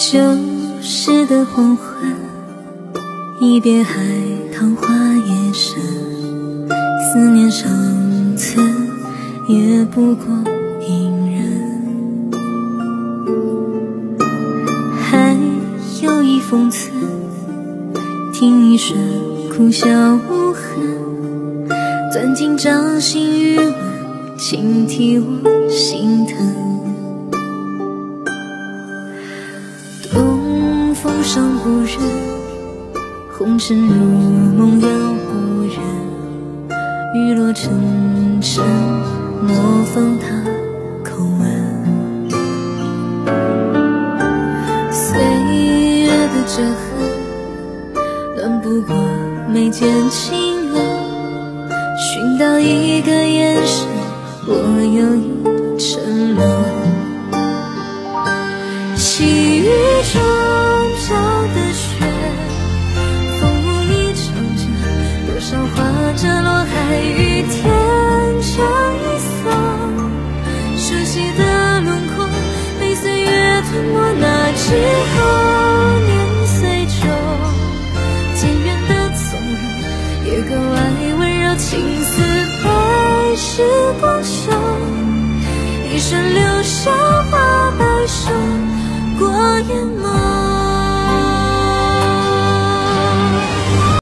旧时的黄昏，一别海棠花叶深，思念长存，也不过隐忍。还有一封词，听一声哭笑无痕，钻进掌心余温，轻替我心疼。东风伤不忍，红尘如梦了不忍，雨落沉沉，模仿他口吻。岁月的折痕，暖不过眉间情纹，寻到一个眼神，我又已沉沦。细雨中飘的雪，风舞一场阵，多少花着落海与天这一色，熟悉的轮廓被岁月吞没，那之后年岁久，渐远的从容也格外温柔，情似白时光修，一生留下花白首过眼眸。